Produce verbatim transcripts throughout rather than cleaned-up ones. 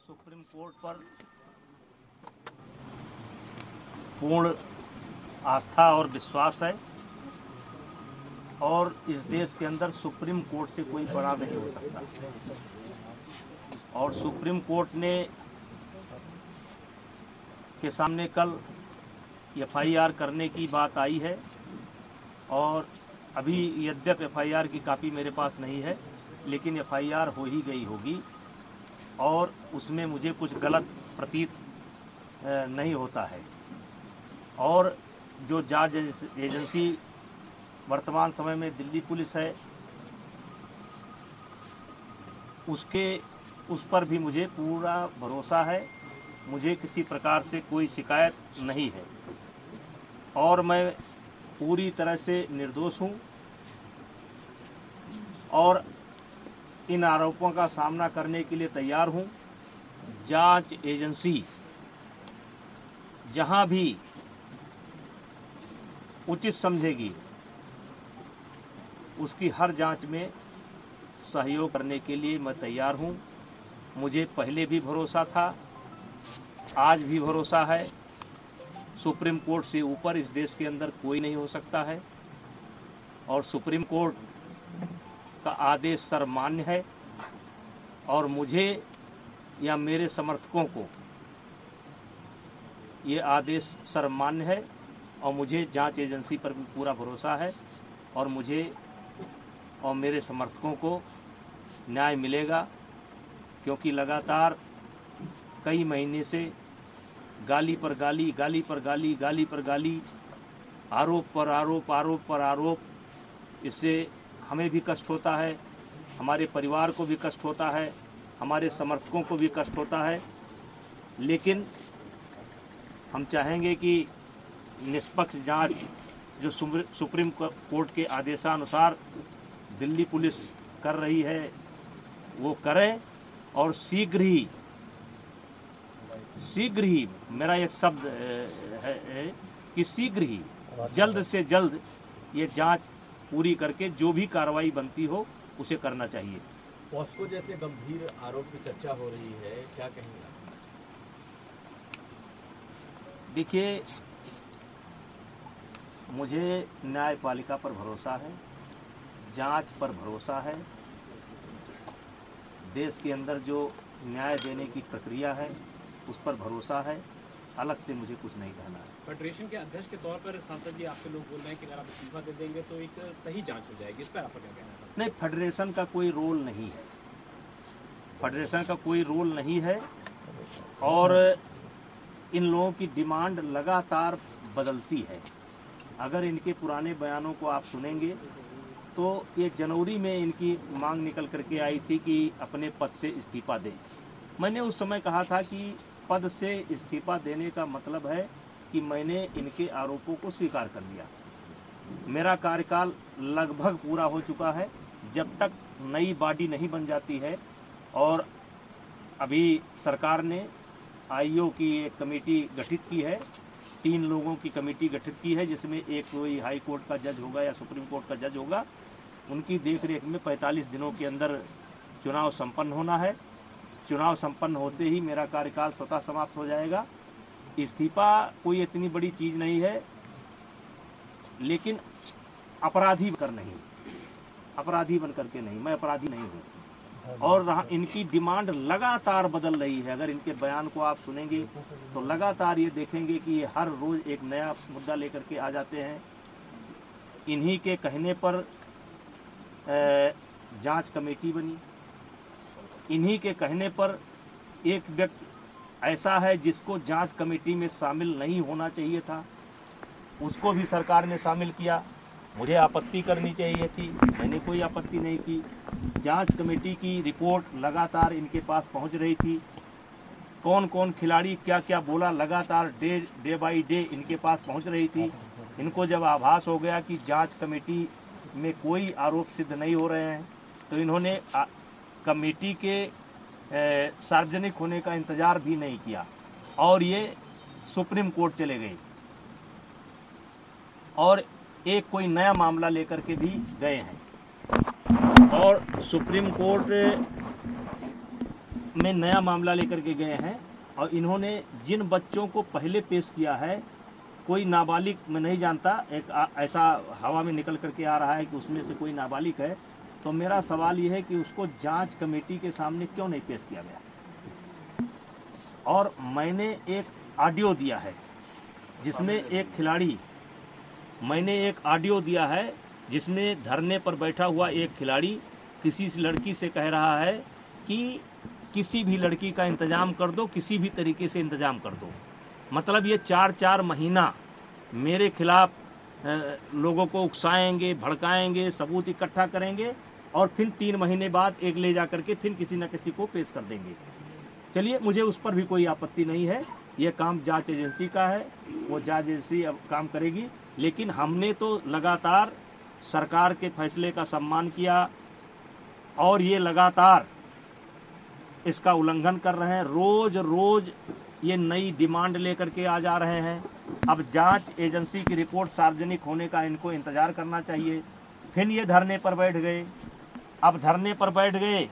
Supreme court पर पूर्ण आस्था और विश्वास है और इस देश के अंदर सुप्रीम कोर्ट से कोई बड़ा नहीं हो सकता। और सुप्रीम कोर्ट ने के सामने कल एफ आई आर करने की बात आई है और अभी यद्यप एफ आई आर की कापी मेरे पास नहीं है, लेकिन एफ आई आर हो ही गई होगी और उसमें मुझे कुछ गलत प्रतीत नहीं होता है। और जो जांच एजेंसी वर्तमान समय में दिल्ली पुलिस है, उसके उस पर भी मुझे पूरा भरोसा है। मुझे किसी प्रकार से कोई शिकायत नहीं है और मैं पूरी तरह से निर्दोष हूं और इन आरोपों का सामना करने के लिए तैयार हूं। जांच एजेंसी जहां भी उचित समझेगी उसकी हर जांच में सहयोग करने के लिए मैं तैयार हूं। मुझे पहले भी भरोसा था, आज भी भरोसा है। सुप्रीम कोर्ट से ऊपर इस देश के अंदर कोई नहीं हो सकता है और सुप्रीम कोर्ट का आदेश सर्वमान्य है और मुझे या मेरे समर्थकों को ये आदेश सर्वमान्य है और मुझे जांच एजेंसी पर भी पूरा भरोसा है और मुझे और मेरे समर्थकों को न्याय मिलेगा, क्योंकि लगातार कई महीने से गाली पर गाली, गाली पर गाली, गाली पर गाली, आरोप पर आरोप, आरोप पर आरोप, इससे हमें भी कष्ट होता है, हमारे परिवार को भी कष्ट होता है, हमारे समर्थकों को भी कष्ट होता है। लेकिन हम चाहेंगे कि निष्पक्ष जांच जो सुप्रीम कोर्ट के आदेशानुसार दिल्ली पुलिस कर रही है वो करें और शीघ्र ही शीघ्र ही मेरा एक शब्द है, है कि शीघ्र ही जल्द से जल्द ये जांच पूरी करके जो भी कार्रवाई बनती हो उसे करना चाहिए। पॉस्को जैसे गंभीर आरोप की चर्चा हो रही है, क्या कहेंगे? देखिए, मुझे न्यायपालिका पर भरोसा है, जांच पर भरोसा है। देश के अंदर जो न्याय देने की प्रक्रिया है उस पर भरोसा है। अलग से मुझे कुछ नहीं कहना है। फेडरेशन के अध्यक्ष के तौर पर सांसद जी आपसे लोग बोल रहे हैं कि अगर आप इस्तीफा दे देंगे तो एक सही जांच हो जाएगी, इस पर आपका क्या कहना है? नहीं, फेडरेशन का कोई रोल नहीं है, फेडरेशन का कोई रोल नहीं है और इन लोगों की डिमांड लगातार बदलती है। अगर इनके पुराने बयानों को आप सुनेंगे तो ये जनवरी में इनकी मांग निकल करके आई थी कि अपने पद से इस्तीफा दें। मैंने उस समय कहा था कि पद से इस्तीफा देने का मतलब है कि मैंने इनके आरोपों को स्वीकार कर लिया। मेरा कार्यकाल लगभग पूरा हो चुका है। जब तक नई बॉडी नहीं बन जाती है और अभी सरकार ने आई ओ की एक कमेटी गठित की है, तीन लोगों की कमेटी गठित की है, जिसमें एक कोई हाई कोर्ट का जज होगा या सुप्रीम कोर्ट का जज होगा। उनकी देखरेख में पैंतालीस दिनों के अंदर चुनाव संपन्न होना है। चुनाव संपन्न होते ही मेरा कार्यकाल स्वतः समाप्त हो जाएगा। इस्तीफा कोई इतनी बड़ी चीज नहीं है, लेकिन अपराधी बनकर नहीं, अपराधी बनकर के नहीं, मैं अपराधी नहीं हूँ। और इनकी डिमांड लगातार बदल रही है। अगर इनके बयान को आप सुनेंगे तो लगातार ये देखेंगे कि ये हर रोज एक नया मुद्दा लेकर के आ जाते हैं। इन्हीं के कहने पर जांच कमेटी बनी, इन्हीं के कहने पर एक व्यक्ति ऐसा है जिसको जांच कमेटी में शामिल नहीं होना चाहिए था, उसको भी सरकार ने शामिल किया। मुझे आपत्ति करनी चाहिए थी, मैंने कोई आपत्ति नहीं की। जांच कमेटी की रिपोर्ट लगातार इनके पास पहुंच रही थी। कौन कौन खिलाड़ी क्या क्या बोला, लगातार डे डे बाई डे इनके पास पहुंच रही थी। इनको जब आभास हो गया कि जांच कमेटी में कोई आरोप सिद्ध नहीं हो रहे हैं तो इन्होंने आ, कमेटी के ए, सार्वजनिक होने का इंतजार भी नहीं किया और ये सुप्रीम कोर्ट चले गए और एक कोई नया मामला लेकर के भी गए हैं। और सुप्रीम कोर्ट में नया मामला लेकर के गए हैं और इन्होंने जिन बच्चों को पहले पेश किया है, कोई नाबालिग मैं नहीं जानता, एक आ, ऐसा हवा में निकल करके आ रहा है कि उसमें से कोई नाबालिग है। तो मेरा सवाल ये है कि उसको जांच कमेटी के सामने क्यों नहीं पेश किया गया। और मैंने एक ऑडियो दिया है जिसमें एक खिलाड़ी मैंने एक ऑडियो दिया है जिसमें धरने पर बैठा हुआ एक खिलाड़ी किसी लड़की से कह रहा है कि किसी भी लड़की का इंतजाम कर दो, किसी भी तरीके से इंतजाम कर दो। मतलब ये चार चार महीना मेरे खिलाफ लोगों को उकसाएंगे, भड़काएंगे, सबूत इकट्ठा करेंगे और फिर तीन महीने बाद एक ले जा करके फिर किसी न किसी को पेश कर देंगे। चलिए, मुझे उस पर भी कोई आपत्ति नहीं है, ये काम जांच एजेंसी का है, वो जांच एजेंसी अब काम करेगी। लेकिन हमने तो लगातार सरकार के फैसले का सम्मान किया और ये लगातार इसका उल्लंघन कर रहे हैं। रोज रोज ये नई डिमांड लेकर के आ जा रहे हैं। अब जांच एजेंसी की रिपोर्ट सार्वजनिक होने का इनको इंतजार करना चाहिए। फिर ये धरने पर बैठ गए। अब धरने पर बैठ गए,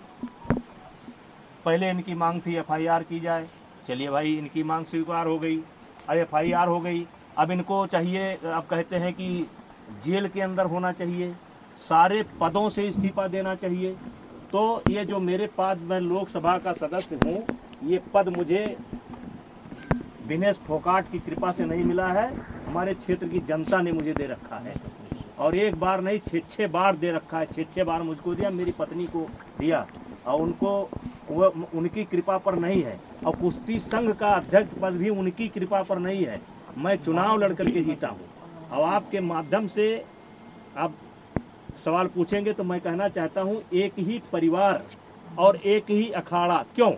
पहले इनकी मांग थी एफ आई आर की जाए। चलिए भाई, इनकी मांग स्वीकार हो गई, अब एफ आई आर हो गई। अब इनको चाहिए, अब कहते हैं कि जेल के अंदर होना चाहिए, सारे पदों से इस्तीफा देना चाहिए। तो ये जो मेरे पास, मैं लोकसभा का सदस्य हूँ, ये पद मुझे दिनेश फोगाट की कृपा से नहीं मिला है, हमारे क्षेत्र की जनता ने मुझे दे रखा है। और एक बार नहीं, छः छः बार दे रखा है। छः छः बार मुझको दिया, मेरी पत्नी को दिया, और उनको वो उनकी कृपा पर नहीं है। और कुश्ती संघ का अध्यक्ष पद भी उनकी कृपा पर नहीं है। मैं चुनाव लड़ करके जीता हूँ। अब आपके माध्यम से आप सवाल पूछेंगे तो मैं कहना चाहता हूँ, एक ही परिवार और एक ही अखाड़ा क्यों?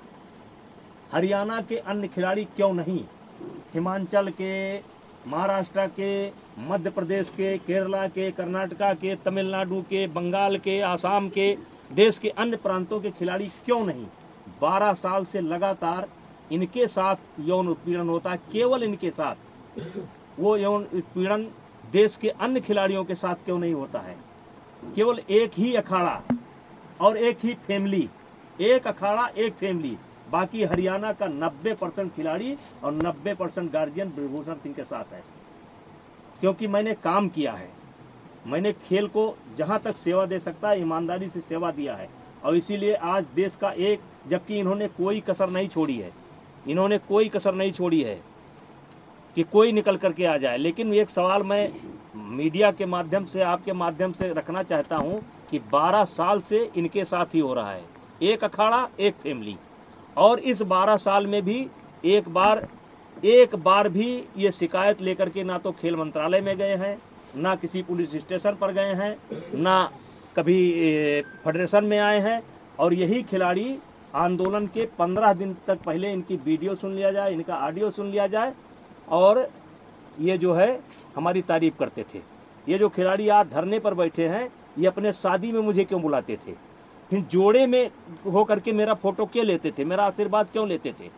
हरियाणा के अन्य खिलाड़ी क्यों नहीं? हिमाचल के, महाराष्ट्र के, मध्य प्रदेश के, केरला के, कर्नाटका के, तमिलनाडु के, बंगाल के, आसाम के, देश के अन्य प्रांतों के खिलाड़ी क्यों नहीं? बारह साल से लगातार इनके साथ यौन उत्पीड़न होता है, केवल इनके साथ। वो यौन उत्पीड़न देश के अन्य खिलाड़ियों के साथ क्यों नहीं होता है? केवल एक ही अखाड़ा और एक ही फैमिली, एक अखाड़ा एक फैमिली। बाकी हरियाणा का नब्बे परसेंट खिलाड़ी और नब्बे परसेंट गार्जियन ब्रजभूषण सिंह के साथ है। क्योंकि मैंने काम किया है, मैंने खेल को जहां तक सेवा दे सकता है ईमानदारी से सेवा दिया है। और इसीलिए आज देश का एक, जबकि इन्होंने कोई कसर नहीं छोड़ी है, इन्होंने कोई कसर नहीं छोड़ी है कि कोई निकल करके आ जाए। लेकिन एक सवाल मैं मीडिया के माध्यम से, आपके माध्यम से रखना चाहता हूं कि बारह साल से इनके साथ ही हो रहा है, एक अखाड़ा एक फैमिली। और इस बारह साल में भी एक बार एक बार भी ये शिकायत लेकर के ना तो खेल मंत्रालय में गए हैं, ना किसी पुलिस स्टेशन पर गए हैं, ना कभी फेडरेशन में आए हैं। और यही खिलाड़ी आंदोलन के पंद्रह दिन तक पहले इनकी वीडियो सुन लिया जाए, इनका ऑडियो सुन लिया जाए, और ये जो है हमारी तारीफ करते थे। ये जो खिलाड़ी आज धरने पर बैठे हैं, ये अपने शादी में मुझे क्यों बुलाते थे? फिर जोड़े में हो करके मेरा फोटो क्यों लेते थे? मेरा आशीर्वाद क्यों लेते थे?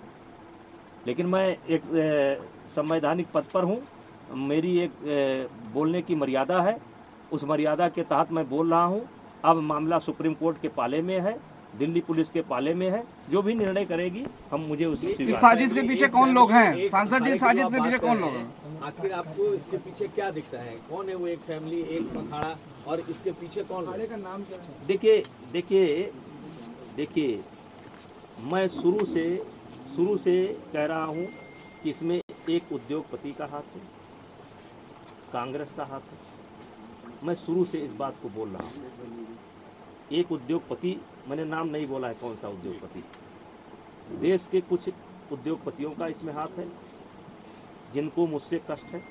लेकिन मैं एक संवैधानिक पद पर हूँ, मेरी एक ए, बोलने की मर्यादा है, उस मर्यादा के तहत मैं बोल रहा हूँ। अब मामला सुप्रीम कोर्ट के पाले में है, दिल्ली पुलिस के पाले में है, जो भी निर्णय करेगी हम मुझे उसे इस साजिश के पीछे कौन लोग हैं? सांसद जी, साजिश के पीछे कौन लोग हैं? आखिर आपको इसके पीछे क्या दिखता है? कौन है वो एक फैमिली, एक अखाड़ा, और इसके पीछे कौन है? का नाम क्या है? देखिए देखिए देखिए मैं शुरू से शुरू से कह रहा हूँ कि इसमें एक उद्योगपति का हाथ है, कांग्रेस का हाथ है। मैं शुरू से इस बात को बोल रहा हूँ। एक उद्योगपति, मैंने नाम नहीं बोला है कौन सा उद्योगपति, देश के कुछ उद्योगपतियों का इसमें हाथ है जिनको मुझसे कष्ट है,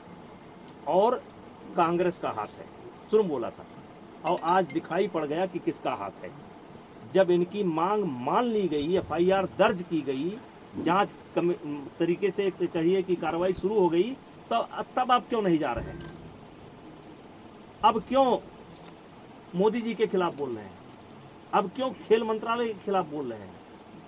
और कांग्रेस का हाथ है। शुरू बोला था, और आज दिखाई पड़ गया कि किसका हाथ है। जब इनकी मांग मान ली गई, एफ आई आर दर्ज की गई, जांच तरीके से कहिए कि कार्रवाई शुरू हो गई, तो तब आप क्यों नहीं जा रहे हैं? अब क्यों मोदी जी के खिलाफ बोल रहे हैं? अब क्यों खेल मंत्रालय के खिलाफ बोल रहे हैं?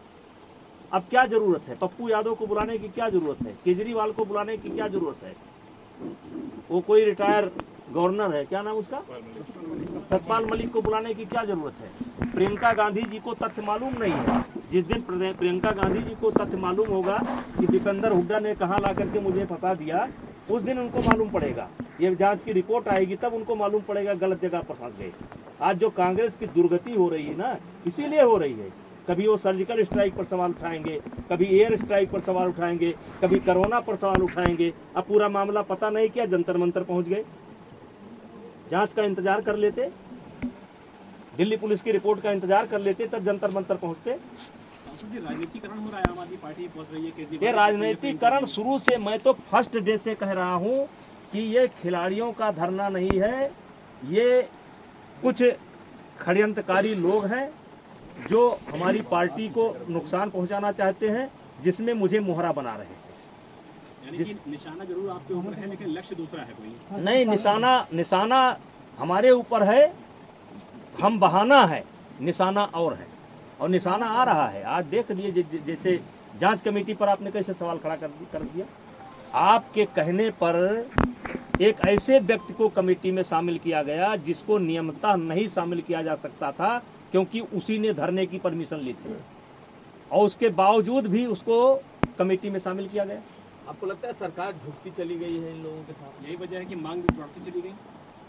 अब क्या जरूरत है? पप्पू यादव को बुलाने की क्या जरूरत है? केजरीवाल को बुलाने की क्या जरूरत है? वो कोई रिटायर गवर्नर है, क्या नाम उसका, सतपाल मलिक को बुलाने की क्या जरूरत है। प्रियंका गांधी जी को तथ्य मालूम नहीं है। जिस दिन प्रियंका गांधी जी को तथ्य मालूम होगा कि दीपेंद्र हुड्डा ने कहाँ ला करके मुझे फंसा दिया, उस दिन उनको मालूम पड़ेगा। ये जांच की रिपोर्ट आएगी तब उनको मालूम पड़ेगा गलत जगह पर फंस गए। आज जो कांग्रेस की दुर्गति हो रही है ना, इसीलिए हो रही है। कभी वो सर्जिकल स्ट्राइक पर सवाल उठाएंगे, कभी एयर स्ट्राइक पर सवाल उठाएंगे, कभी कोरोना पर सवाल उठाएंगे। अब पूरा मामला पता नहीं क्या जंतर मंतर पहुंच गए। जांच का इंतजार कर लेते, दिल्ली पुलिस की रिपोर्ट का इंतजार कर लेते, तब जंतर मंतर पहुंचते। राजनीतिकरण हो रहा है, आम आदमी पार्टी पहुंच रही है केजरीवाल। ये राजनीतिकरण शुरू से, मैं तो फर्स्ट डे से कह रहा हूं कि ये खिलाड़ियों का धरना नहीं है, ये कुछ षड्यंत्रकारी लोग हैं जो हमारी पार्टी को नुकसान पहुंचाना चाहते हैं, जिसमें मुझे मोहरा बना रहे हैं। यानी कि निशाना जरूर आपके ऊपर है, लेकिन लक्ष्य दूसरा है कोई नहीं। निशाना निशाना हमारे ऊपर है, हम बहाना है, निशाना और है, और निशाना आ रहा है। आज देख लिए, जैसे जांच कमेटी पर आपने कैसे सवाल खड़ा कर, कर दिया। आपके कहने पर एक ऐसे व्यक्ति को कमेटी में शामिल किया गया जिसको नियमतः नहीं शामिल किया जा सकता था, क्योंकि उसी ने धरने की परमिशन ली थी, और उसके बावजूद भी उसको कमेटी में शामिल किया गया। आपको लगता है सरकार झुकती चली गई है इन लोगों के साथ? यही वजह है कि मांग भी बढ़ती चली गई।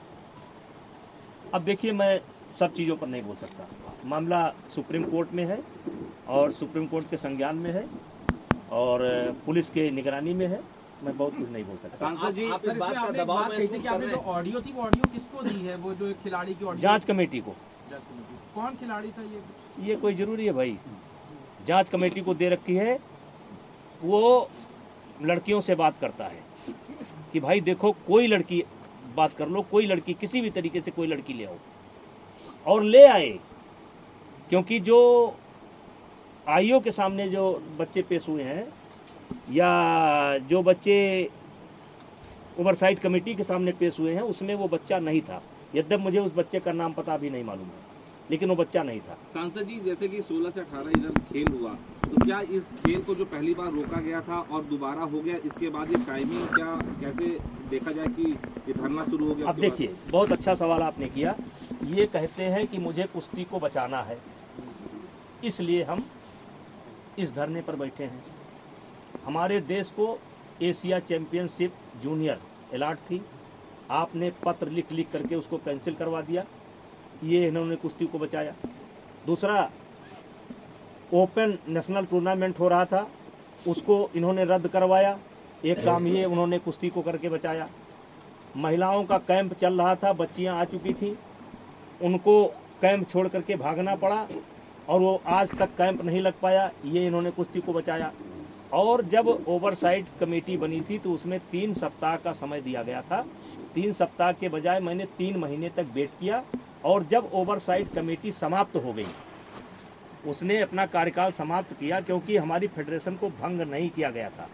अब देखिए, मैं सब चीज़ों पर नहीं बोल सकता। मामला सुप्रीम कोर्ट में है और सुप्रीम कोर्ट के संज्ञान में है और पुलिस के निगरानी में है। मैं बहुत कुछ नहीं बोल सकता। सांसद जी, आप इस बात का दबाव कही थी कि आपने जो ऑडियो थी वो ऑडियो किसको दी है? वो जो खिलाड़ी की ऑडियो, जांच कमेटी को। कौन खिलाड़ी था ये? ये कोई जरूरी है भाई? जांच कमेटी को दे रखी है। वो लड़कियों से बात करता है कि भाई देखो, कोई लड़की बात कर लो, कोई लड़की, किसी भी तरीके से कोई लड़की ले आओ, और ले आए। क्योंकि जो आईओ के सामने जो बच्चे पेश हुए हैं, या जो बच्चे ओवरसाइट कमेटी के सामने पेश हुए हैं, उसमें वो बच्चा नहीं था। यद्यप मुझे उस बच्चे का नाम पता भी नहीं मालूम है, लेकिन वो बच्चा नहीं था। सांसद जी, जैसे कि सोलह से अठारह इधर खेल हुआ, तो क्या इस खेल को जो पहली बार रोका गया था और दोबारा हो गया, इसके बाद ये टाइमिंग क्या कैसे देखा जाए कि ये धरना शुरू हो गया? अब देखिए, बहुत अच्छा सवाल आपने किया। ये कहते हैं कि मुझे कुश्ती को बचाना है, इसलिए हम इस धरने पर बैठे हैं। हमारे देश को एशिया चैंपियनशिप जूनियर अलॉट थी, आपने पत्र लिख लिख करके उसको कैंसिल करवा दिया। ये इन्होंने कुश्ती को बचाया। दूसरा, ओपन नेशनल टूर्नामेंट हो रहा था, उसको इन्होंने रद्द करवाया। एक काम ये उन्होंने कुश्ती को करके बचाया। महिलाओं का कैंप चल रहा था, बच्चियां आ चुकी थी, उनको कैंप छोड़ करके भागना पड़ा और वो आज तक कैंप नहीं लग पाया। ये इन्होंने कुश्ती को बचाया। और जब ओवरसाइट कमेटी बनी थी तो उसमें तीन सप्ताह का समय दिया गया था। तीन सप्ताह के बजाय मैंने तीन महीने तक वेट किया, और जब ओवरसाइट कमेटी समाप्त हो गई, उसने अपना कार्यकाल समाप्त किया, क्योंकि हमारी फेडरेशन को भंग नहीं किया गया था।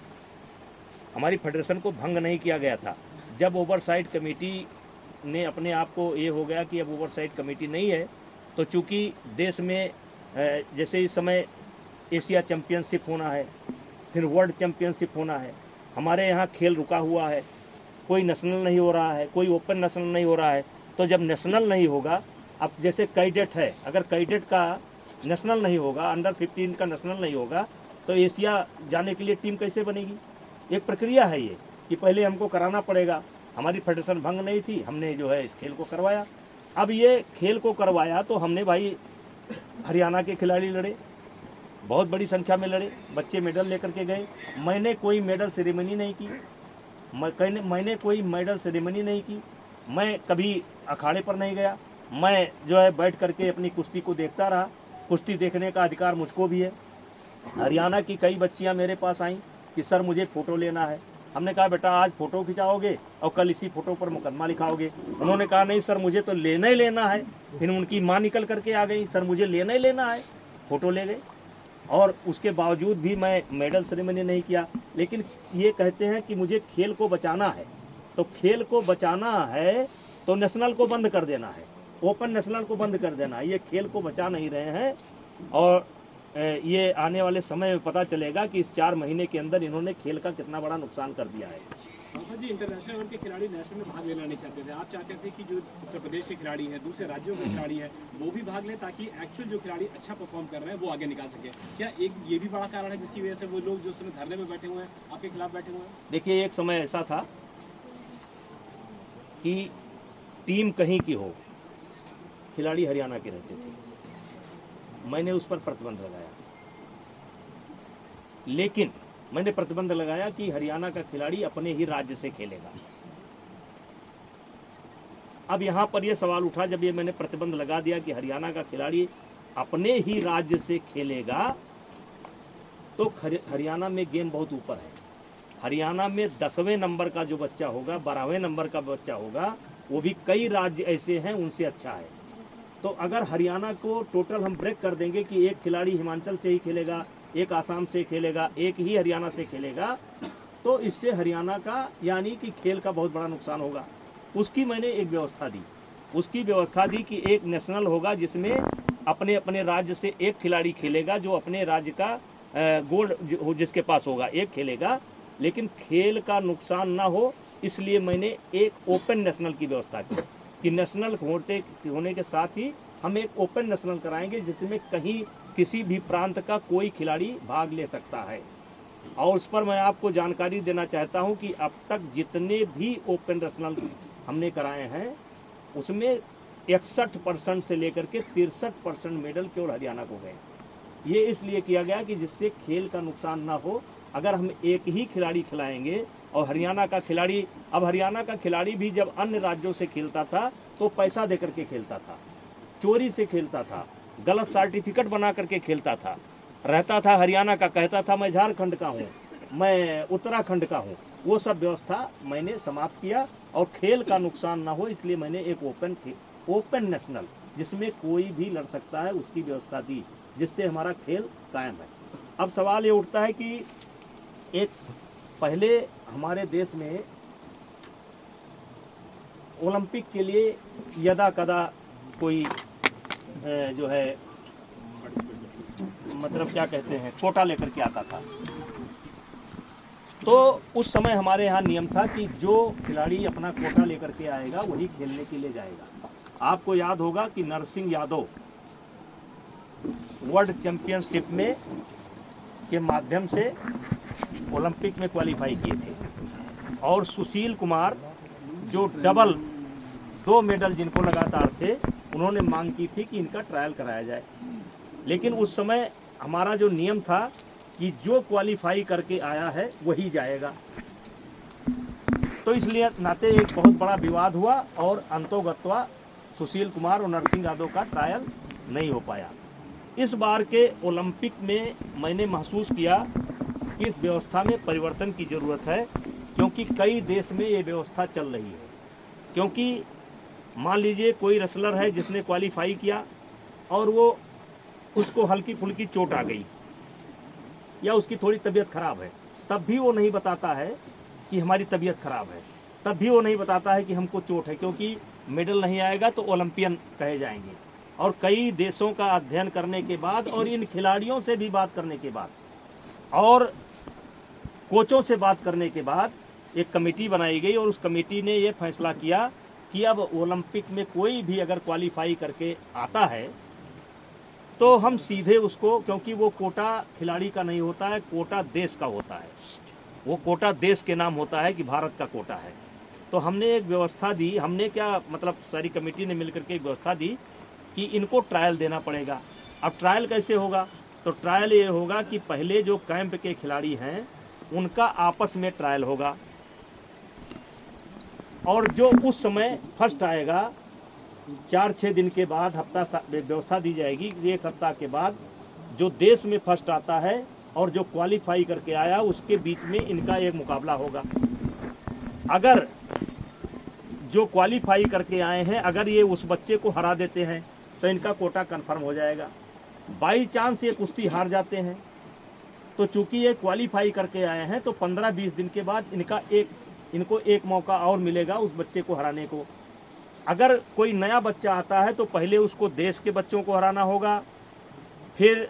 हमारी फेडरेशन को भंग नहीं किया गया था। जब ओवरसाइट कमेटी ने अपने आप को ये हो गया कि अब ओवरसाइट कमेटी नहीं है, तो चूंकि देश में जैसे इस समय एशिया चैंपियनशिप होना है, फिर वर्ल्ड चैंपियनशिप होना है, हमारे यहाँ खेल रुका हुआ है, कोई नेशनल नहीं हो रहा है, कोई ओपन नेशनल नहीं हो रहा है। तो जब नेशनल नहीं होगा, अब जैसे कैडेट है, अगर कैडेट का नेशनल नहीं होगा, अंडर फिफ्टीन का नेशनल नहीं होगा, तो एशिया जाने के लिए टीम कैसे बनेगी? एक प्रक्रिया है ये कि पहले हमको कराना पड़ेगा। हमारी फेडरेशन भंग नहीं थी, हमने जो है इस खेल को करवाया। अब ये खेल को करवाया तो हमने भाई हरियाणा के खिलाड़ी लड़े, बहुत बड़ी संख्या में लड़े, बच्चे मेडल लेकर के गए। मैंने कोई मेडल सेरेमनी नहीं की, मैं मैंने कोई मेडल सेरेमनी नहीं की। मैं कभी अखाड़े पर नहीं गया, मैं जो है बैठ करके अपनी कुश्ती को देखता रहा। कुश्ती देखने का अधिकार मुझको भी है। हरियाणा की कई बच्चियां मेरे पास आईं कि सर मुझे फ़ोटो लेना है। हमने कहा बेटा आज फ़ोटो खिंचाओगे और कल इसी फ़ोटो पर मुकदमा लिखाओगे। उन्होंने कहा नहीं सर मुझे तो लेना ही लेना है। फिर उनकी माँ निकल करके आ गई, सर मुझे लेना ही लेना है। फ़ोटो ले गए, और उसके बावजूद भी मैं मेडल सेरेमनी नहीं किया। लेकिन ये कहते हैं कि मुझे खेल को बचाना है, तो खेल को बचाना है तो नेशनल को बंद कर देना है, ओपन नेशनल को बंद कर देना है। ये खेल को बचा नहीं रहे हैं, और ये आने वाले समय में पता चलेगा कि इस चार महीने के अंदर इन्होंने खेल का कितना बड़ा नुकसान कर दिया है। सांसद जी, इंटरनेशनल लेवल के खिलाड़ी नेशनल में भाग लेना नहीं चाहते थे, आप चाहते थे कि जो उत्तर प्रदेश के खिलाड़ी हैं, दूसरे राज्यों के खिलाड़ी हैं, वो भी भाग लें ताकि एक्चुअल जो खिलाड़ी अच्छा परफॉर्म कर रहे हैं वो आगे निकाल सके। क्या एक ये भी बड़ा कारण है जिसकी वजह से वो लोग जो समय धरने में बैठे हुए हैं, आपके खिलाफ बैठे हुए हैं? देखिए, एक समय ऐसा था कि टीम कहीं की हो, खिलाड़ी हरियाणा के रहते थे। मैंने उस पर प्रतिबंध लगाया, लेकिन मैंने प्रतिबंध लगाया कि हरियाणा का खिलाड़ी अपने ही राज्य से खेलेगा। अब यहां पर यह सवाल उठा, जब ये मैंने प्रतिबंध लगा दिया कि हरियाणा का खिलाड़ी अपने ही राज्य से खेलेगा, तो हरियाणा में गेम बहुत ऊपर है। हरियाणा में दसवें नंबर का जो बच्चा होगा, बारहवें नंबर का बच्चा होगा, वो भी कई राज्य ऐसे हैं उनसे अच्छा है। तो अगर हरियाणा को टोटल हम ब्रेक कर देंगे कि एक खिलाड़ी हिमाचल से ही खेलेगा, एक आसाम से खेलेगा, एक ही हरियाणा से खेलेगा, तो इससे हरियाणा का यानी कि खेल का बहुत बड़ा नुकसान होगा। उसकी मैंने एक व्यवस्था दी उसकी व्यवस्था दी कि एक नेशनल होगा जिसमें अपने अपने राज्य से एक खिलाड़ी खेलेगा, जो अपने राज्य का गोल्ड जिसके पास होगा एक खेलेगा, लेकिन खेल का नुकसान ना हो, इसलिए मैंने एक ओपन नेशनल की व्यवस्था की कि नेशनल होते होने के साथ ही हम एक ओपन नेशनल कराएंगे जिसमें कहीं किसी भी प्रांत का कोई खिलाड़ी भाग ले सकता है। और उस पर मैं आपको जानकारी देना चाहता हूं कि अब तक जितने भी ओपन नेशनल हमने कराए हैं उसमें इकसठ परसेंट से लेकर के तिरसठ परसेंट मेडल केवल हरियाणा को गए। ये इसलिए किया गया कि जिससे खेल का नुकसान ना हो। अगर हम एक ही खिलाड़ी खिलाएंगे और हरियाणा का खिलाड़ी, अब हरियाणा का खिलाड़ी भी जब अन्य राज्यों से खेलता था तो पैसा दे करके खेलता था, चोरी से खेलता था, गलत सर्टिफिकेट बना करके खेलता था, रहता था हरियाणा का, कहता था मैं झारखंड का हूँ, मैं उत्तराखंड का हूँ। वो सब व्यवस्था मैंने समाप्त किया और खेल का नुकसान ना हो इसलिए मैंने एक ओपन ओपन नेशनल जिसमें कोई भी लड़ सकता है उसकी व्यवस्था दी, जिससे हमारा खेल कायम है। अब सवाल ये उठता है कि एक पहले हमारे देश में ओलंपिक के लिए यदा कदा कोई जो है मतलब क्या कहते हैं कोटा लेकर के आता था, तो उस समय हमारे यहाँ नियम था कि जो खिलाड़ी अपना कोटा लेकर के आएगा वही खेलने के लिए जाएगा। आपको याद होगा कि नरसिंह यादव वर्ल्ड चैंपियनशिप में के माध्यम से ओलंपिक में क्वालिफाई किए थे, और सुशील कुमार जो डबल दो मेडल जिनको लगातार थे, उन्होंने मांग की थी कि इनका ट्रायल कराया जाए। लेकिन उस समय हमारा जो नियम था कि जो क्वालिफाई करके आया है वही जाएगा, तो इसलिए नाते एक बहुत बड़ा विवाद हुआ और अंतोगत्वा सुशील कुमार और नरसिंह यादव का ट्रायल नहीं हो पाया। इस बार के ओलंपिक में मैंने महसूस किया कि इस व्यवस्था में परिवर्तन की ज़रूरत है, क्योंकि कई देश में ये व्यवस्था चल रही है। क्योंकि मान लीजिए कोई रेसलर है जिसने क्वालिफाई किया और वो उसको हल्की फुल्की चोट आ गई या उसकी थोड़ी तबीयत खराब है, तब भी वो नहीं बताता है कि हमारी तबीयत खराब है, तब भी वो नहीं बताता है कि हमको चोट है, क्योंकि मेडल नहीं आएगा तो ओलंपियन कहे जाएंगे। और कई देशों का अध्ययन करने के बाद और इन खिलाड़ियों से भी बात करने के बाद और कोचों से बात करने के बाद एक कमेटी बनाई गई और उस कमेटी ने ये फैसला किया कि अब ओलंपिक में कोई भी अगर क्वालिफाई करके आता है तो हम सीधे उसको, क्योंकि वो कोटा खिलाड़ी का नहीं होता है, कोटा देश का होता है, वो कोटा देश के नाम होता है कि भारत का कोटा है। तो हमने एक व्यवस्था दी, हमने क्या मतलब सारी कमेटी ने मिलकर के एक व्यवस्था दी कि इनको ट्रायल देना पड़ेगा। अब ट्रायल कैसे होगा? तो ट्रायल ये होगा कि पहले जो कैंप के खिलाड़ी हैं उनका आपस में ट्रायल होगा, और जो उस समय फर्स्ट आएगा चार छः दिन के बाद हफ्ता व्यवस्था दी जाएगी, एक हफ्ता के बाद जो देश में फर्स्ट आता है और जो क्वालिफाई करके आया उसके बीच में इनका एक मुकाबला होगा। अगर जो क्वालिफाई करके आए हैं अगर ये उस बच्चे को हरा देते हैं तो इनका कोटा कंफर्म हो जाएगा। बाई चांस ये कुश्ती हार जाते हैं तो चूंकि ये क्वालिफाई करके आए हैं तो पंद्रह बीस दिन के बाद इनका एक इनको एक मौका और मिलेगा उस बच्चे को हराने को। अगर कोई नया बच्चा आता है तो पहले उसको देश के बच्चों को हराना होगा, फिर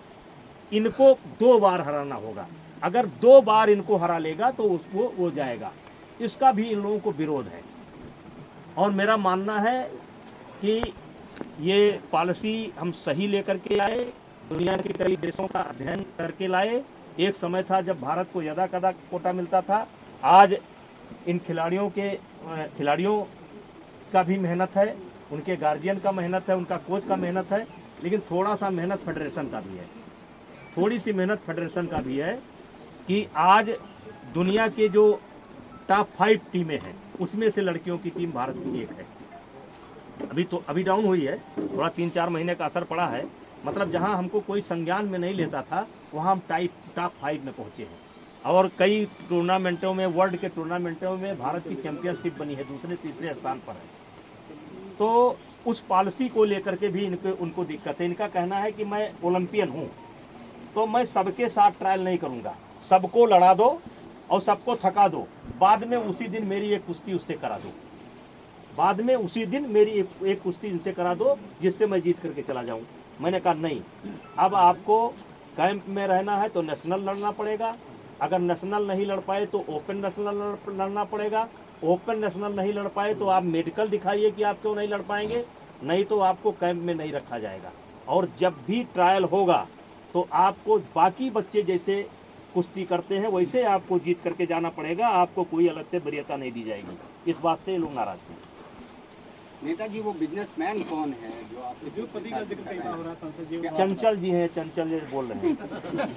इनको दो बार हराना होगा। अगर दो बार इनको हरा लेगा तो उसको वो जाएगा। इसका भी इन लोगों को विरोध है। और मेरा मानना है कि ये पॉलिसी हम सही लेकर के आए, दुनिया के कई देशों का अध्ययन करके लाए। एक समय था जब भारत को यदा कदा कोटा मिलता था, आज इन खिलाड़ियों के खिलाड़ियों का भी मेहनत है, उनके गार्जियन का मेहनत है, उनका कोच का मेहनत है, लेकिन थोड़ा सा मेहनत फेडरेशन का भी है, थोड़ी सी मेहनत फेडरेशन का भी है कि आज दुनिया के जो टॉप फाइव टीमें हैं उसमें से लड़कियों की टीम भारत की एक है। अभी तो अभी डाउन हुई है, थोड़ा तीन चार महीने का असर पड़ा है, मतलब जहां हमको कोई संज्ञान में नहीं लेता था वहां हम टाइप टॉप फाइव में पहुंचे हैं। और कई टूर्नामेंटों में, वर्ल्ड के टूर्नामेंटों में भारत की चैंपियनशिप बनी है, दूसरे तीसरे स्थान पर है। तो उस पॉलिसी को लेकर के भी इनको उनको दिक्कत है। इनका कहना है कि मैं ओलंपियन हूं तो मैं सबके साथ ट्रायल नहीं करूंगा, सबको लड़ा दो और सबको थका दो, बाद में उसी दिन मेरी एक कुश्ती उससे करा दो, बाद में उसी दिन मेरी एक, एक कुश्ती इनसे करा दो जिससे मैं जीत करके चला जाऊं। मैंने कहा नहीं, अब आपको कैंप में रहना है तो नेशनल लड़ना पड़ेगा, अगर नेशनल नहीं लड़ पाए तो ओपन नेशनल लड़ना पड़ेगा, ओपन नेशनल नहीं लड़ पाए तो आप मेडिकल दिखाइए कि आप क्यों नहीं लड़ पाएंगे, नहीं तो आपको कैंप में नहीं रखा जाएगा। और जब भी ट्रायल होगा तो आपको बाकी बच्चे जैसे कुश्ती करते हैं वैसे आपको जीत करके जाना पड़ेगा, आपको कोई अलग से वरीयता नहीं दी जाएगी। इस बात से लोग नाराज हैं। नेताजी वो बिजनेसमैन कौन है जो आप उद्योगपति का जिक्र कई बार हो रहा है सांसद जी? चंचल जी हैं, चंचल जी बोल रहे हैं।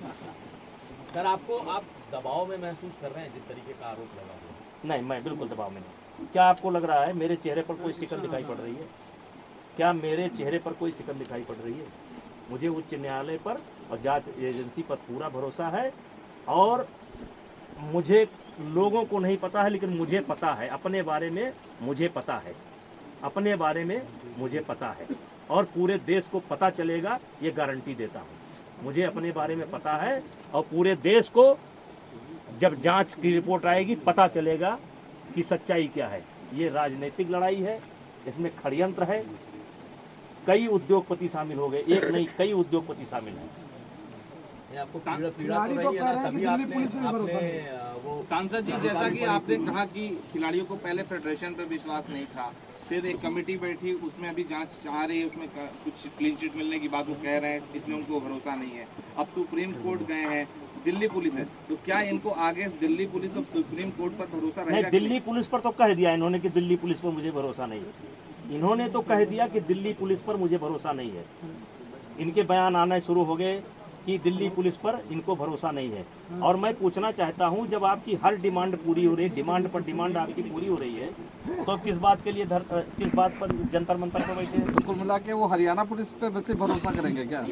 सर आपको आप दबाव में महसूस कर रहे हैं जिस तरीके का आरोप लगा हुआ है? नहीं, मैं बिल्कुल दबाव में नहीं। क्या आपको लग रहा है मेरे चेहरे पर कोई शिकन दिखाई पड़ रही है? क्या मेरे चेहरे पर कोई शिकन दिखाई पड़ रही है? मुझे उच्च न्यायालय पर और जांच एजेंसी पर पूरा भरोसा है। और मुझे लोगों को नहीं पता है लेकिन मुझे पता है, अपने बारे में मुझे पता है, अपने बारे में मुझे पता है और पूरे देश को पता चलेगा, ये गारंटी देता हूँ। मुझे अपने बारे में पता है और पूरे देश को जब जांच की रिपोर्ट आएगी पता चलेगा कि सच्चाई क्या है। ये राजनीतिक लड़ाई है, इसमें षड्यंत्र है, कई उद्योगपति शामिल हो गए, एक नहीं कई उद्योगपति शामिल हैं। ये आपको पीड़ा पीड़ा तो रही है ना, तभी आपने आपने वो सांसद जी, जैसा कि आपने कहा कि खिलाड़ियों को पहले फेडरेशन पर विश्वास नहीं था, फिर एक कमेटी बैठी, उसमें अभी जांच चाह रही है, उसमें कुछ क्लीन चिट मिलने की बात वो कह रहे हैं, इसमें उनको भरोसा नहीं है। अब सुप्रीम कोर्ट गए हैं, दिल्ली पुलिस है, तो क्या इनको आगे दिल्ली पुलिस और सुप्रीम कोर्ट पर भरोसा रहेगा? दिल्ली पुलिस पर तो कह दिया इन्होंने कि दिल्ली पुलिस पर मुझे भरोसा नहीं है। इन्होंने तो कह दिया कि दिल्ली पुलिस पर मुझे भरोसा नहीं है। इनके बयान आने शुरू हो गए कि दिल्ली पुलिस पर इनको भरोसा नहीं है। और मैं पूछना चाहता हूं, जब आपकी हर डिमांड पूरी हो रही है, डिमांड पर डिमांड आपकी पूरी हो रही है, तो किस बात के लिए धर, किस बात पर जंतर मंतर पर बैठे हैं? कुल मिला के वो हरियाणा पुलिस पे वैसे भरोसा करेंगे क्या?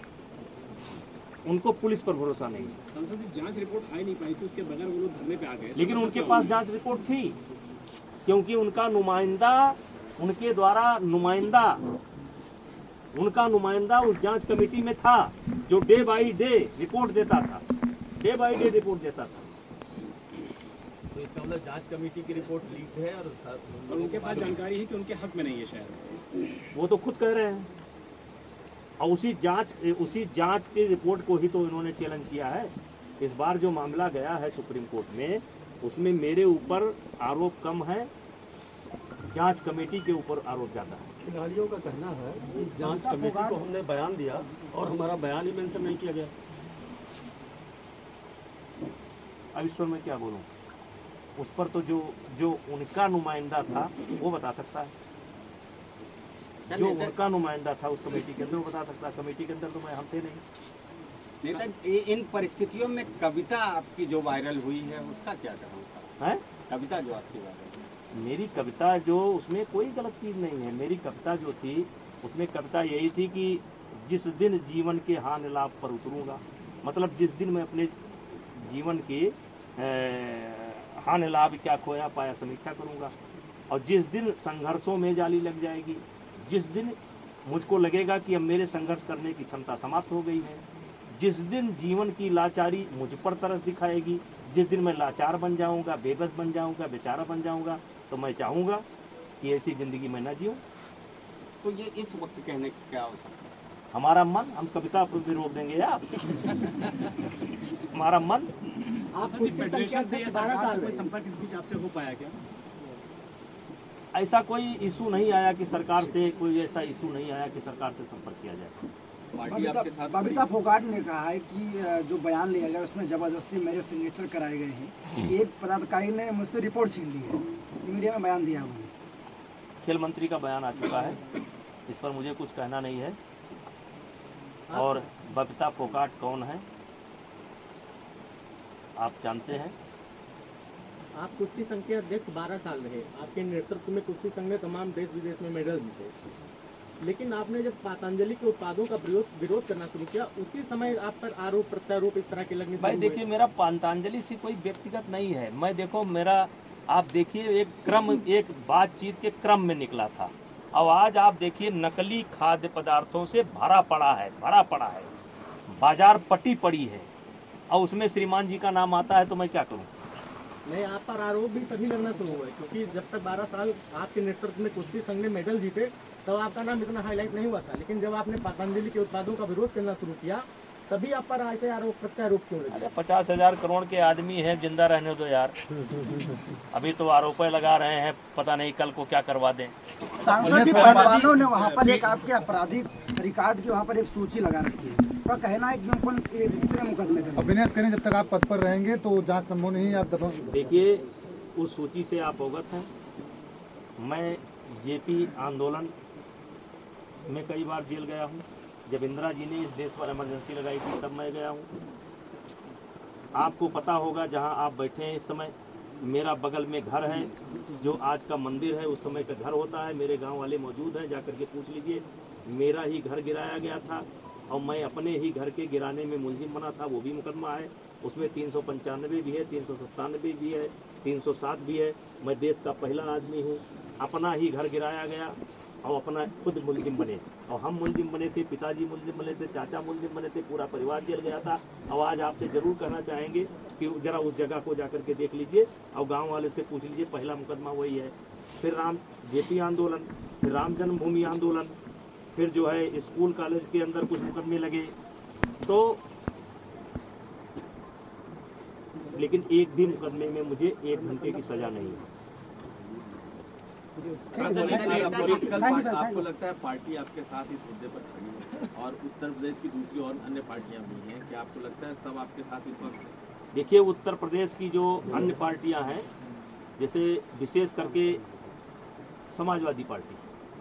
उनको पुलिस पर भरोसा नहीं है। सांसद जी, जांच रिपोर्ट आई नहीं पाई थी, उसके बगैर वो लोग धरने पे आ गए, लेकिन उनके पास जांच रिपोर्ट थी, क्योंकि उनका नुमाइंदा, उनके द्वारा नुमाइंदा उनका नुमाइंदा उस जांच कमेटी में था जो डे बाय डे रिपोर्ट देता था, डे बाय डे रिपोर्ट देता था। तो इसका मतलब जांच कमेटी की रिपोर्ट लीक है और, और उनके पास जानकारी है कि उनके हक में नहीं है शायद। वो तो खुद कह रहे हैं। और उसी जांच उसी जांच की रिपोर्ट को ही तो इन्होंने चैलेंज किया है। इस बार जो मामला गया है सुप्रीम कोर्ट में, उसमें मेरे ऊपर आरोप कम है, जांच कमेटी के ऊपर आरोप ज्यादा है। खिलाड़ियों का कहना है कि जांच कमेटी को हमने बयान दिया और हमारा बयान ही मेंशन नहीं किया गया। अब इस पर मैं क्या बोलूं? उस पर तो जो जो उनका नुमाइंदा था वो बता सकता है, जो उनका नुमाइंदा था उस कमेटी के अंदर वो बता सकता है। कमेटी के अंदर तो मैं हम थे नहीं। नेता, इन परिस्थितियों में कविता आपकी जो वायरल हुई है उसका क्या कहना है? कविता जो आपकी वायरल हुई, मेरी कविता जो, उसमें कोई गलत चीज नहीं है। मेरी कविता जो थी उसमें कविता यही थी कि जिस दिन जीवन के हानि लाभ पर उतरूंगा, मतलब जिस दिन मैं अपने जीवन के हानि लाभ क्या खोया पाया समीक्षा करूंगा, और जिस दिन संघर्षों में जाली लग जाएगी, जिस दिन मुझको लगेगा कि अब मेरे संघर्ष करने की क्षमता समाप्त हो गई है, जिस दिन जीवन की लाचारी मुझ पर तरस दिखाएगी, जिस दिन मैं लाचार बन जाऊंगा, बेबस बन जाऊंगा, बेचारा बन जाऊंगा, तो मैं चाहूंगा कि ऐसी जिंदगी मैं ना जीऊं। तो ये इस वक्त कहने की क्या हो सकता है? हमारा मन, हम कविता पर भी रोक देंगे यार। हमारा मन आप फेडरेशन से या सरकार से कोई संपर्क इस बीच आपसे हो पाया क्या? ऐसा कोई इशू नहीं आया कि सरकार से कोई ऐसा इशू नहीं आया कि सरकार से संपर्क किया जाए। पार्टी आपके साथ बबीता फोगाट ने कहा है कि जो बयान लिया गया उसमें जबरदस्ती मेरे सिग्नेचर कराए गए हैं। एक पदाधिकारी ने मुझसे रिपोर्ट छीन ली है, मीडिया में बयान दिया उन्होंने। खेल मंत्री का बयान आ चुका है, इस पर मुझे कुछ कहना नहीं है। और बबीता फोगाट कौन है आप जानते हैं। आप कुश्ती संघ के अध्यक्ष बारह साल रहे, आपके नेतृत्व में कुश्ती संघ ने तमाम देश विदेश में मेडल जीते, लेकिन आपने जब पतंजलि के उत्पादों का विरोध विरोध करना शुरू किया उसी समय आप पर आरोप प्रत्यारोप इस तरह के लगने भाई देखिए, मेरा पतंजलि से कोई व्यक्तिगत नहीं है। मैं देखो मेरा आप देखिए एक क्रम एक बातचीत के क्रम में निकला था। अब आज आप देखिए नकली खाद्य पदार्थों से भरा पड़ा है भरा पड़ा है बाजार पटी पड़ी है, और उसमें श्रीमान जी का नाम आता है तो मैं क्या करूं। नहीं, आप पर आरोप भी तभी लगना शुरू हुआ, क्योंकि जब तक बारह साल आपके नेतृत्व में कुश्ती संघ ने मेडल जीते तब आपका नाम इतना हाईलाइट नहीं हुआ था, लेकिन जब आपने पतंजलि के उत्पादों का विरोध करना शुरू किया तभी आप पर ऐसे आरोप प्रत्यारोप क्यों लगे? पचास हजार करोड़ के आदमी हैं, जिंदा रहने दो यार। अभी तो आरोप लगा रहे हैं, पता नहीं कल को क्या करवा दें। सांसद जी पहलवानों ने वहाँ पर एक आपके आपराधिक रिकॉर्ड की वहाँ पर एक सूची लगा रखी है, तो कहना है कि कितने मुकदमे करें। अभिनय करें, जब तक आप पद पर रहेंगे तो जांच संभव नहीं, आप दबाव। देखिए उस सूची से आप अवगत हैं, मैं जेपी आंदोलन में कई बार जेल गया हूँ। जब इंदिरा जी ने इस देश पर इमरजेंसी लगाई थी तब मैं गया हूँ। आपको पता होगा जहाँ आप बैठे हैं इस समय मेरा बगल में घर है, जो आज का मंदिर है उस समय का घर होता है। मेरे गांव वाले मौजूद हैं, जाकर के पूछ लीजिए। मेरा ही घर गिराया गया था और मैं अपने ही घर के गिराने में मुलजिम बना था, वो भी मुकदमा है। उसमें तीन सौ पंचानवे भी है, तीन सौ सत्तानवे भी है, तीन सौ सात भी है। मैं देश का पहला आदमी हूँ, अपना ही घर गिराया गया और अपना खुद मुलजिम बने, और हम मुलजिम बने थे, पिताजी मुलजिम बने थे, चाचा मुलजिम बने थे, पूरा परिवार जेल गया था। और आज आपसे जरूर कहना चाहेंगे कि जरा उस जगह को जाकर के देख लीजिए और गांव वाले से पूछ लीजिए, पहला मुकदमा वही है। फिर राम जेपी आंदोलन, फिर राम जन्मभूमि आंदोलन, फिर जो है स्कूल कॉलेज के अंदर कुछ मुकदमे लगे, तो लेकिन एक भी मुकदमे में मुझे एक घंटे की सजा नहीं है। आपको लगता है पार्टी आपके साथ इस मुद्दे पर खड़ी है और उत्तर प्रदेश की दूसरी और अन्य पार्टियां भी हैं, क्या आपको लगता है सब आपके साथ इस वक्त? देखिए उत्तर प्रदेश की जो अन्य पार्टियां हैं, जैसे विशेष करके समाजवादी पार्टी,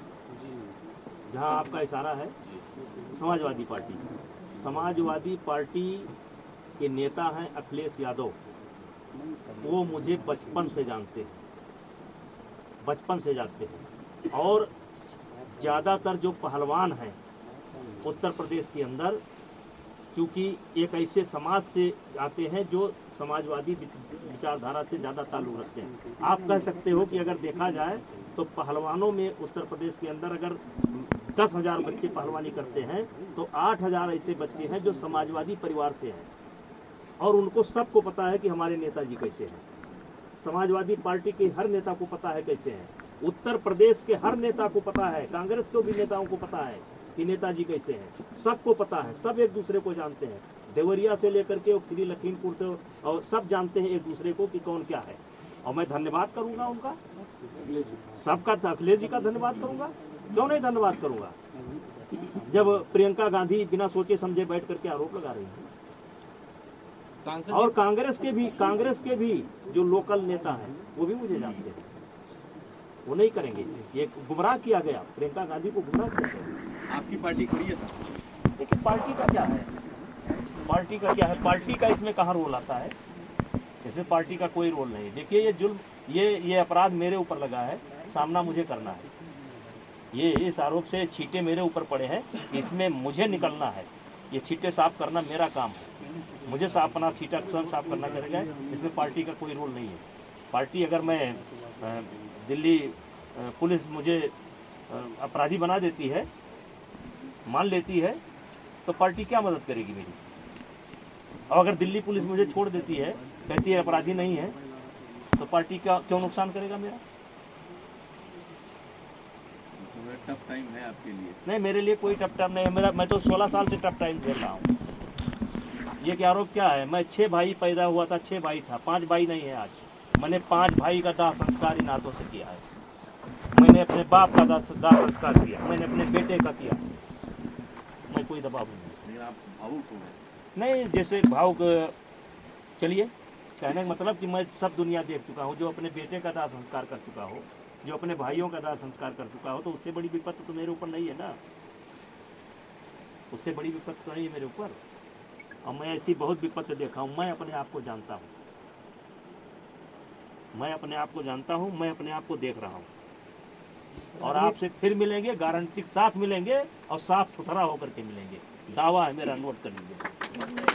जहां आपका इशारा है, समाजवादी पार्टी समाजवादी पार्टी के नेता हैं अखिलेश यादव। वो मुझे बचपन से जानते हैं बचपन से जानते हैं और ज़्यादातर जो पहलवान हैं उत्तर प्रदेश के अंदर, चूँकि एक ऐसे समाज से आते हैं जो समाजवादी विचारधारा से ज़्यादा ताल्लुक़ रखते हैं। आप कह सकते हो कि अगर देखा जाए तो पहलवानों में उत्तर प्रदेश के अंदर अगर दस हज़ार बच्चे पहलवानी करते हैं तो आठ हज़ार ऐसे बच्चे हैं जो समाजवादी परिवार से हैं, और उनको सबको पता है कि हमारे नेताजी कैसे हैं। समाजवादी पार्टी के हर नेता को पता है कैसे हैं, उत्तर प्रदेश के हर नेता को पता है, कांग्रेस के भी नेताओं को पता है कि नेताजी कैसे हैं, सबको पता है, सब एक दूसरे को जानते हैं। देवरिया से लेकर के श्री लखीमपुर से और सब जानते हैं एक दूसरे को कि कौन क्या है। और मैं धन्यवाद करूंगा उनका, सबका अखिलेश जी का धन्यवाद करूंगा, क्यों नहीं धन्यवाद करूंगा, जब प्रियंका गांधी बिना सोचे समझे बैठ करके आरोप लगा रही है। और कांग्रेस के भी कांग्रेस के भी जो लोकल नेता हैं वो भी मुझे जानते हैं, वो नहीं करेंगे। ये गुमराह किया गया, प्रियंका गांधी को गुमराह किया गया। आपकी पार्टी खड़ी है सर? देखिए पार्टी का क्या है, पार्टी का क्या है, पार्टी का इसमें कहाँ रोल आता है, इसमें पार्टी का कोई रोल नहीं। देखिए ये जुल्म, ये ये अपराध मेरे ऊपर लगा है, सामना मुझे करना है। ये इस आरोप से छींटे मेरे ऊपर पड़े हैं, इसमें मुझे निकलना है, ये छींटे साफ करना मेरा काम है, मुझे साफ अपना छींटा स्वयं साफ करना पड़ेगा। इसमें पार्टी का कोई रोल नहीं है। पार्टी अगर मैं दिल्ली पुलिस मुझे अपराधी बना देती है, मान लेती है, तो पार्टी क्या मदद करेगी मेरी। और अगर दिल्ली पुलिस मुझे छोड़ देती है, कहती है अपराधी नहीं है, तो पार्टी का क्यों नुकसान करेगा मेरा। टफ टाइम है आपके लिए? नहीं, मेरे लिए कोई टफ टाइम नहीं है। मेरा मैं तो सोलह साल से टफ टाइम झेल रहा हूँ। ये क्या आरोप क्या है? मैं छह भाई पैदा हुआ था, छह भाई था, पांच भाई नहीं है आज। मैंने पांच भाई का दाह संस्कार इन हाथों से किया है। मैंने अपने बाप का दाह संस्कार किया, मैंने अपने बेटे का किया। मैं कोई दबाव नहीं। लेकिन आप भावुक हो गए। नहीं, जैसे भावुक, चलिए कहने का मतलब कि मैं सब दुनिया देख चुका हूँ। जो अपने बेटे का दाह संस्कार कर चुका हो, जो अपने भाइयों का दाह संस्कार कर चुका हो, तो उससे बड़ी विपत्ति तो मेरे ऊपर नहीं है ना। उससे बड़ी विपत्ति तो नहीं है मेरे ऊपर। और मैं ऐसी बहुत विपत्ति देखा हूँ। मैं अपने आप को जानता हूँ, मैं अपने आप को जानता हूँ, मैं अपने आप को देख रहा हूँ। और आपसे फिर मिलेंगे, गारंटी के साथ मिलेंगे और साफ सुथरा होकर के मिलेंगे। दावा है मेरा, नोट कर लीजिए।